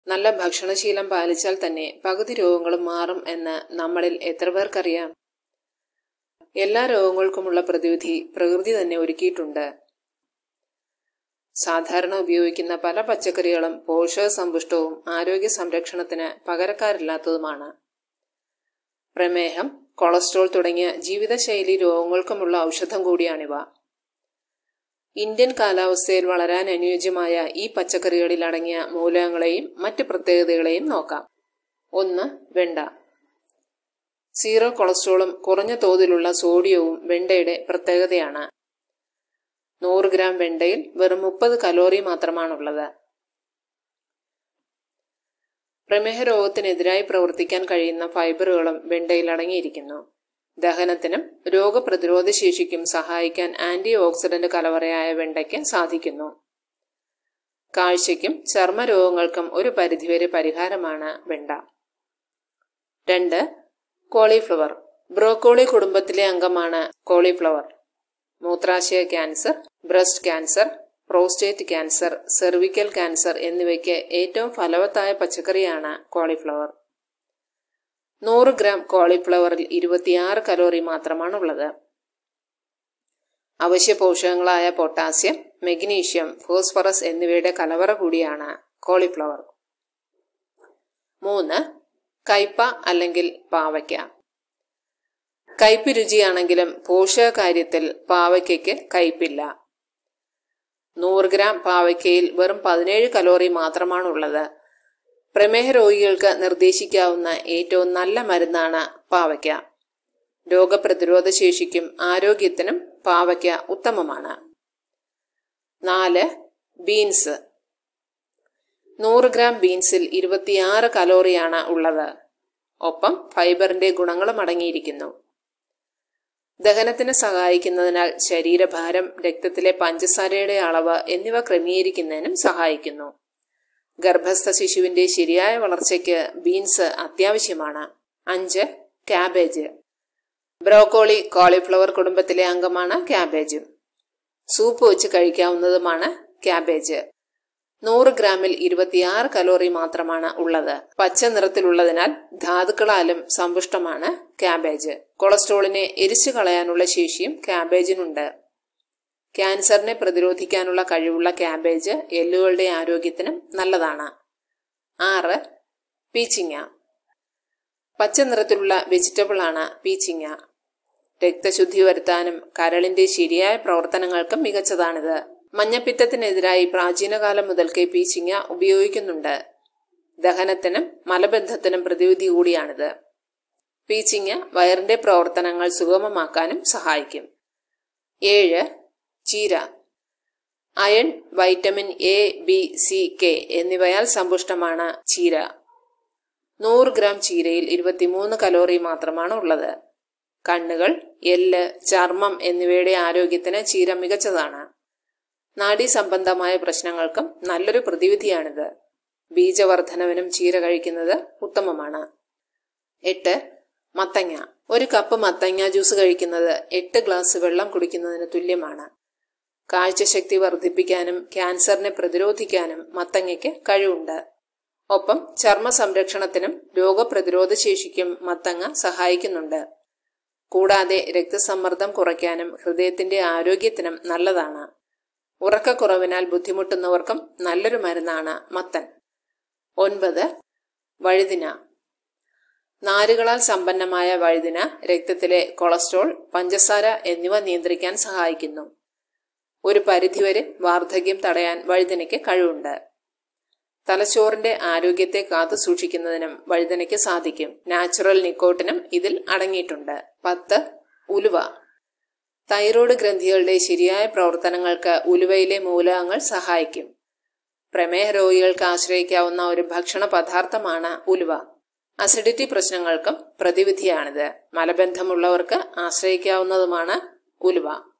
നല്ല ഭക്ഷണശീലം പാലിച്ചാൽ തന്നെ പകുതി രോഗങ്ങളും മാറും എന്ന് നമ്മളിൽ എത്ര പേർക്കറിയാം? എല്ലാ രോഗങ്ങൾക്കുമുള്ള പ്രതിവിധി പ്രകൃതി തന്നെ ഒരുക്കിയിട്ടുണ്ട്. സാധാരണ ഉപയോഗിക്കുന്ന പല പച്ചക്കറികളും പോഷകസമ്പുഷ്ടവും ആരോഗ്യ സംരക്ഷണത്തിന് പകരക്കാരില്ലാത്തതുമാണ്. പ്രമേഹം, കൊളസ്ട്രോൾ തുടങ്ങിയ ജീവിതശൈലി രോഗങ്ങൾക്കുമുള്ള ഔഷധം കൂടിയാണിവ. ഇന്ത്യൻ കാലാവസ്ഥയിൽ വളരാൻ അനുയോജ്യമായ ഈ പച്ചക്കറികളിൽ അടങ്ങിയ മൂലകങ്ങളെയും മറ്റ് പ്രത്യേകതകളെയും നോക്കാം. 1. വെണ്ട. 0 കൊളസ്ട്രോളും കുറഞ്ഞ തോതിലുള്ള സോഡിയവും വെണ്ടയുടെ പ്രത്യേകതയാണ്. 100 ഗ്രാം വെണ്ടയിൽ വെറും 30 കലോറി മാത്രമാണുള്ളത്. പ്രമേഹ രോഗത്തിനെതിരായി പ്രവർത്തിക്കാൻ കഴിയുന്ന ഫൈബറുകളും വെണ്ടയിൽ അടങ്ങിയിരിക്കുന്നു. ദഹനത്തിനും രോഗപ്രതിരോധ ശേഷിക്കും സഹായിക്കാൻ ആന്റി ഓക്സിഡന്റ് കലവറയായ വെണ്ടയ്ക്ക് സാധിക്കുന്നു. കാഴ്ചയ്ക്കും ചർമ്മരോഗങ്ങൾക്കും ഒരു പരിധിവരെ പരിഹാരമാണ് വെണ്ട. 2. കോളിഫ്ലവർ. ബ്രോക്കോളി കുടുംബത്തിലെ അംഗമാണ് കോളിഫ്ലവർ. മൂത്രാശയ cancer, breast cancer, prostate cancer, cervical cancer എന്നിവയ്ക്ക് ഏറ്റവും ഫലവത്തായ പച്ചക്കറിയാണ് കോളിഫ്ലവർ. 100 ഗ്രാം കോളിഫ്ലവറിൽ 26 കലോറി മാത്രമാണുള്ളത്. അവശ്യ പോഷകങ്ങളായ പൊട്ടാസ്യം, മഗ്നീഷ്യം, ഫോസ്ഫറസ് എന്നിവയുടെ കലവറ കൂടിയാണ് കോളിഫ്ലവർ. 3. കയ്പ അല്ലെങ്കിൽ പാവയ്ക്ക. കയ്പ് രുചിയാണെങ്കിലും പോഷക കാര്യത്തിൽ പാവയ്ക്കയ്ക്ക് കയ്പില്ല. 100 ഗ്രാം പാവയ്ക്കയിൽ വെറും 17 കലോറി മാത്രമാണുള്ളത്. പ്രമേഹ രോഗികൾക്ക് നിർദ്ദേശിക്കാവുന്ന ഏറ്റവും നല്ല മരുന്നാണ് പാവയ്ക്ക. രോഗപ്രതിരോധ ശേഷിക്കും ആരോഗ്യത്തിനും പാവയ്ക്ക ഉത്തമമാണ്. 4. ബീൻസ്. 100 ഗ്രാം ബീൻസിൽ 26 കലോറിയാണ് ഉള്ളത്. ഒപ്പം ഫൈബറിന്റെ ഗുണങ്ങളും അടങ്ങിയിരിക്കുന്നു. ദഹനത്തിന് സഹായിക്കുന്നതിനാൽ ശരീരഭാരം, രക്തത്തിലെ പഞ്ചസാരയുടെ അളവ് എന്നിവ ക്രമീകരിക്കുന്നതിനും സഹായിക്കുന്നു. ഗർഭസ്ഥ ശിശുവിന്റെ ശരിയായ വളർച്ചയ്ക്ക് ബീൻസ് അത്യാവശ്യമാണ്. 5. ക്യാബേജ്. ബ്രോക്കോളി, കോളിഫ്ലവർ കുടുംബത്തിലെ അംഗമാണ് ക്യാബേജും. സൂപ്പ് വെച്ച് കഴിക്കാവുന്നതുമാണ് ക്യാബേജ്. 100 ഗ്രാമിൽ 26 കലോറി മാത്രമാണ് ഉള്ളത്. പച്ച നിറത്തിലുള്ളതിനാൽ ധാതുക്കളാലും സമ്പുഷ്ടമാണ് ക്യാബേജ്. കൊളസ്ട്രോളിനെ എരിച്ചു കളയാനുള്ള ശേഷിയും ക്യാബേജിനുണ്ട്. ക്യാൻസറിനെ പ്രതിരോധിക്കാനുള്ള കഴിവുള്ള ക്യാബേജ് എല്ലുകളുടെ ആരോഗ്യത്തിനും നല്ലതാണ്. 6. പീച്ചിങ്ങ. പച്ച നിറത്തിലുള്ള വെജിറ്റബിൾ ആണ് പീച്ചിങ്ങ. രക്തശുദ്ധി വരുത്താനും കരളിന്റെ ശരിയായ പ്രവർത്തനങ്ങൾക്കും മികച്ചതാണിത്. മഞ്ഞപ്പിത്തത്തിനെതിരായി പ്രാചീനകാലം മുതൽക്കേ പീച്ചിങ്ങ ഉപയോഗിക്കുന്നുണ്ട്. ദഹനത്തിനും മലബന്ധത്തിനും പ്രതിവിധി കൂടിയാണിത്. പീച്ചിങ്ങ വയറിന്റെ പ്രവർത്തനങ്ങൾ സുഗമമാക്കാനും സഹായിക്കും. 7. ചീര. Iron, vitamin A, B, C, K എന്നിവയാൽ സമ്പുഷ്ടമാണ് ചീര. 100 ഗ്രാം ചീരയിൽ 23 കലോറി മാത്രമാണ് ഉള്ളത്. കണ്ണുകൾ, എല്ല്, ചർമ്മം എന്നിവയുടെ ആരോഗ്യത്തിന് ചീര മികച്ചതാണ്. നാഡീസംബന്ധമായ പ്രശ്നങ്ങൾക്കും നല്ലൊരു പ്രതിവിധിയാണിത്. ബീജവർദ്ധനവിനും ചീര കഴിക്കുന്നത് ഉത്തമമാണ്. 8. മത്തങ്ങ. 1 കപ്പ് മത്തങ്ങ ജ്യൂസ് കഴിക്കുന്നത് 8 ഗ്ലാസ് വെള്ളം കുടിക്കുന്നതിന് തുല്യമാണ്. കാഴ്ചശക്തി വർദ്ധിപ്പിക്കാനും ക്യാൻസറിനെ പ്രതിരോധിക്കാനും മത്തങ്ങയ്ക്ക് കഴിവുണ്ട്. ഒപ്പം ചർമ്മ സംരക്ഷണത്തിനും രോഗപ്രതിരോധ ശേഷിക്കും മത്തങ്ങ സഹായിക്കുന്നുണ്ട്. കൂടാതെ രക്തസമ്മർദ്ദം കുറയ്ക്കാനും ഹൃദയത്തിന്റെ ആരോഗ്യത്തിനും നല്ലതാണ്. ഉറക്കക്കുറവിനാൽ ബുദ്ധിമുട്ടുന്നവർക്കും നല്ലൊരു മരുന്നാണ് മത്തൻ. 9. വഴുതിന. നാരുകളാൽ സമ്പന്നമായ വഴുതിന രക്തത്തിലെ കൊളസ്ട്രോൾ, പഞ്ചസാര എന്നിവ നിയന്ത്രിക്കാൻ സഹായിക്കുന്നു. ഒരു പരിധിവരെ വാർദ്ധക്യം തടയാൻ വഴുതിനയ്ക്ക് കഴിവുണ്ട്. തലച്ചോറിന്റെ ആരോഗ്യത്തെ കാത്തു സൂക്ഷിക്കുന്നതിനും വഴുതിനയ്ക്ക് സാധിക്കും. നാച്ചുറൽ നിക്കോട്ടിനും ഇതിൽ അടങ്ങിയിട്ടുണ്ട്. 10. ഉലുവ. തൈറോയ്ഡ് ഗ്രന്ഥികളുടെ ശരിയായ പ്രവർത്തനങ്ങൾക്ക് ഉലുവയിലെ മൂലകങ്ങൾ സഹായിക്കും. പ്രമേഹ രോഗികൾക്ക് ആശ്രയിക്കാവുന്ന ഒരു ഭക്ഷണ പദാർത്ഥമാണ് ഉലുവ. അസിഡിറ്റി പ്രശ്നങ്ങൾക്കും പ്രതിവിധിയാണിത്. മലബന്ധമുള്ളവർക്ക് ആശ്രയിക്കാവുന്നതുമാണ് ഉലുവ.